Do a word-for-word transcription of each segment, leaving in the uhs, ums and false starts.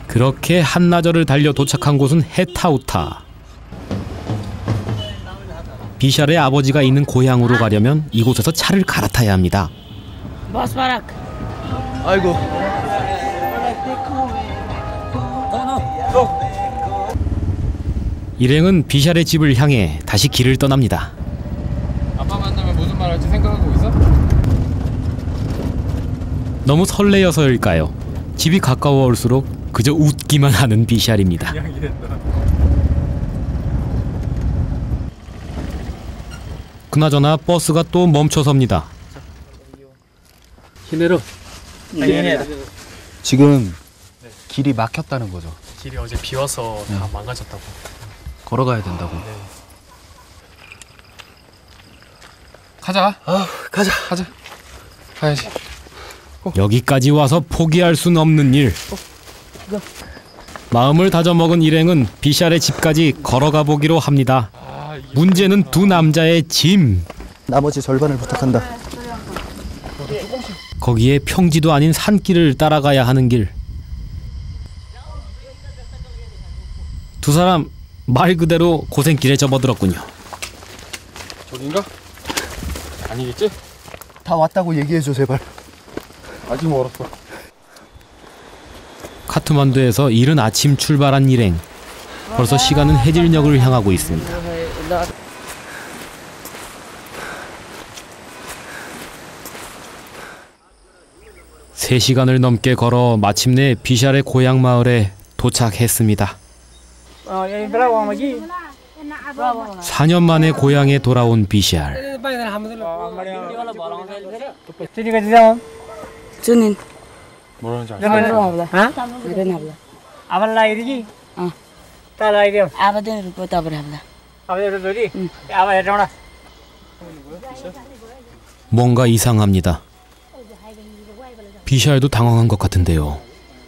그렇게 한나절을 달려 도착한 곳은 헤타우타. 비샬의 아버지가 있는 고향으로 가려면 이곳에서 차를 갈아타야 합니다. 아이고. 일행은 비샬의 집을 향해 다시 길을 떠납니다. 아빠 만나면 무슨 말 할지 생각하고 있어? 너무 설레어서일까요? 집이 가까워올수록 그저 웃기만 하는 비샬입니다. 그나저나 버스가 또 멈춰섭니다. 히네로. 지금 길이 막혔다는 거죠. 길이 어제 비 와서 다 망가졌다고. 걸어가야 된다고. 네. 가자. 아, 가자. 가자. 가야지. 어. 여기까지 와서 포기할 순 없는 일. 어. 마음을 다져먹은 일행은 비샬의 집까지 걸어가 보기로 합니다. 아, 문제는 두 남자의 짐. 나머지 절반을 부탁한다. 거기에 평지도 아닌 산길을 따라가야 하는 길. 두 사람 말 그대로 고생길에 접어들었군요. 저긴가? 아니겠지? 다 왔다고 얘기해줘 제발. 아직 멀었어. 카트만두에서 이른 아침 출발한 일행. 벌써 시간은 해질녘을 향하고 있습니다. 세 시간을 넘게 걸어 마침내 비샬의 고향 마을에 도착했습니다. 사 년 만에 고향에 돌아온 비샬. 주닌. 뭐라는지 알아? 뭔가 이상합니다. 비샬도 당황한 것 같은데요.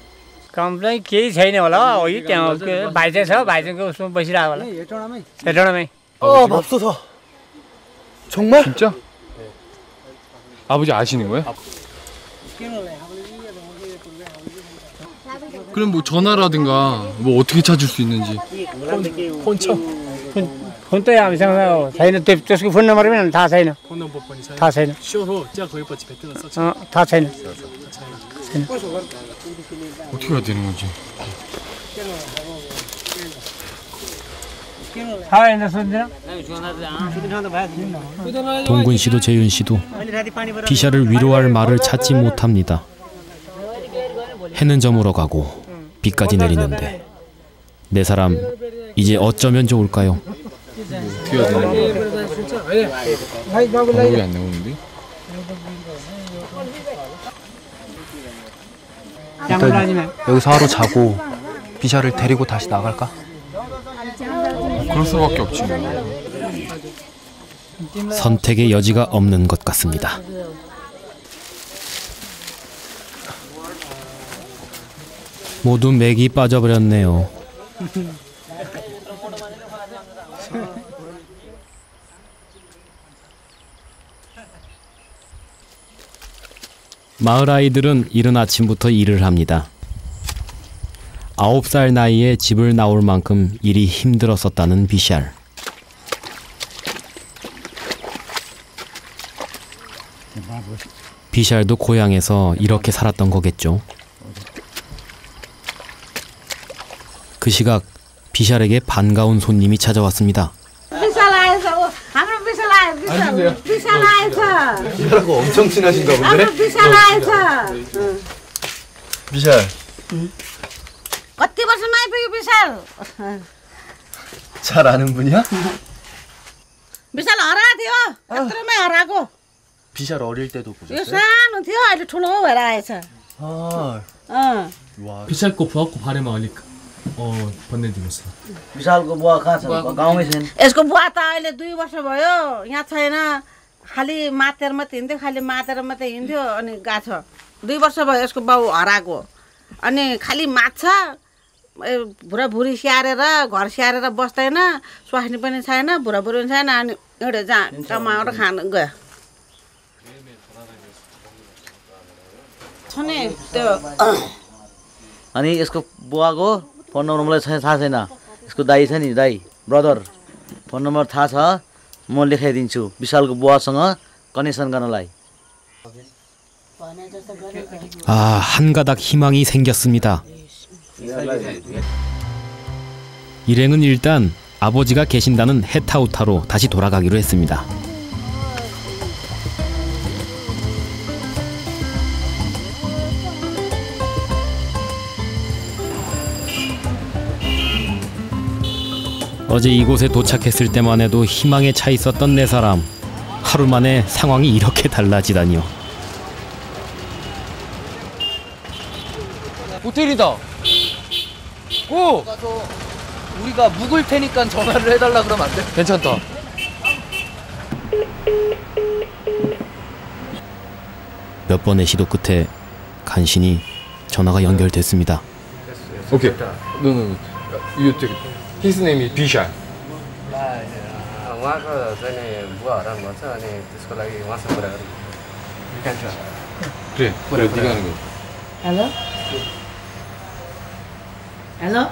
어, 맙소사. 정말? 진짜? 네. 아버지 아시는 거예요? 그럼 뭐 전화라든가 뭐 어떻게 찾을 수 있는지. 혼처. 혼토야 미상사요. 자기는 대표스키 폰 넘버면 다 사이나. 폰 넘버 번이 다 사이나. 쇼로 제가 거기 빠지 배트는 썼지. 어, 다 사이나. 어떻게 해야 되는 건지. 동근 씨도 재윤 씨도 비샬을 위로할 말을 찾지 못합니다. 해는 저물어 가고 비까지 내리는데 네 사람 이제 어쩌면 좋을까요? 어떻게 해야 되는 거야? 방법이 안 나오는데? 일단 여기서 하루 자고 비샬을 데리고 다시 나갈까? 그럴 수밖에 없지. 선택의 여지가 없는 것 같습니다. 모두 맥이 빠져버렸네요. 마을 아이들은 이른 아침부터 일을 합니다. 아홉 살 나이에 집을 나올 만큼 일이 힘들었었다는 비샬. 비샬도 고향에서 이렇게 살았던 거겠죠. 그 시각 비샬에게 반가운 손님이 찾아왔습니다. 비샬하고 엄청 친하신가 본데? 비샬. 어떻게 벌써 많이 비샬? 잘 아는 분이야? 비샬 알아 돼요. 그러면 알아고. 비샬 어릴 때도 보셨어요? 요사는 돼요. 아주 졸로 외라해서. 아. 어. 와. 비샬 को फुआ को बारे में अलिक अ भन्ने दिनुस् न। विशालको बुवा कहाँ छ? गाउँमै छैन। यसको बुवा त अहिले दुई वर्ष भयो यहाँ छैन। खाली मातेर मात्रै हिँड्थ्यो, खाली मातेर मात्रै हिँड्थ्यो अनि गएको छ। दुई वर्ष भयो यसको बाउ हराएको। अनि खाली मात्छ, बुढाबुढी स्याहारेर घर स्याहारेर बस्दैन, स्वास्नी पनि छैन, बुढाबुढी पनि छैन, अनि एउटा जहाँ कमाएर खान गयो। छ नि त्यो अनि यसको बुवाको फोन नम्बर मलाई छैन थाहा छैन यसको दाइ छ नि दाइ ब्रदर फोन नम्बर थाहा छ म लेखाइदिन्छु विशालको बुवासँग कनेक्सन गर्नलाई 아, 한 가닥 희망이 생겼습니다. 일행은 일단 아버지가 계신다는 해타우타로 다시 돌아가기로 했습니다. 어제 이곳에 도착했을 때만 해도 희망에 차 있었던 네 사람. 하루 만에 상황이 이렇게 달라지다니요. 호텔이다. 오! 우리가 묵을 테니까 전화를 해달라 그러면 안 돼? 괜찮다. 몇 번의 시도 끝에 간신히 전화가 연결됐습니다. 오케이. No, no, no. You take it. His name is Bishal. उहाँको चाहिँ नि बुवाहरू भन्छ अनि त्यसको लागि उहाँसँग कुरा गरौँ 그래, 그래, 네가 하는 거. हेलो हेलो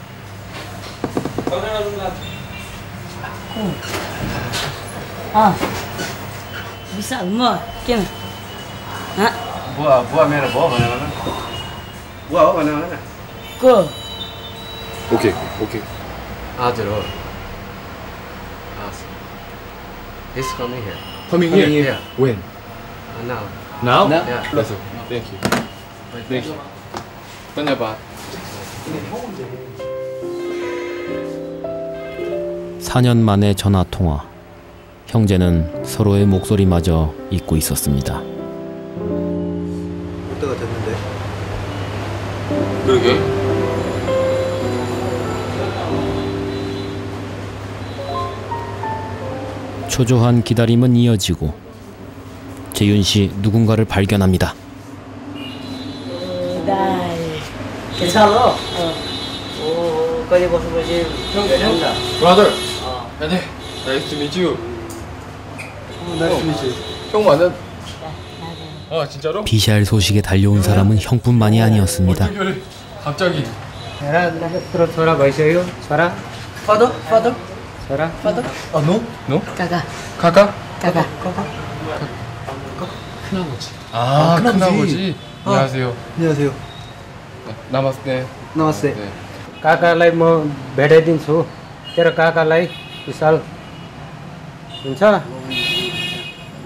अँ विशाल म किन बुवा बुवा मेरो भयो भने भन बुवा हो भने भन को 오케이, 오케이. हजुर हो He's coming here. Coming Coming here? here. When? Uh, now. Now? Yeah. That's okay. Thank you. Thank you. धन्यवाद. 사 년 만에 전화 통화. 형제는 서로의 목소리마저 잊고 있었습니다. 올 때가 됐는데 그러게. 초조한 기다림은 이어지고 재윤 씨 누군가를 발견합니다. 괜찮아? 오 कहिले बस्नुपर्छ भेट्यौँ Brother. 네. Nice to meet you. Nice to meet you. 형 맞아? 아 진짜로? 비샬 소식에 달려온 사람은 형뿐만이 아니었습니다. 특별히 갑자기. छोरा छोरा भइसक्यो छोरा Father? Father? छोरा Father? Oh no? No? 까까 카카? 까까 큰아버지. 아, 아, 큰아버지. 큰아버지. 안녕하세요. 안녕하세요 나마스테. नमस्ते 네. काकालाई म भेटाइदिन्छु तेरो काकालाई विशाल हुन्छ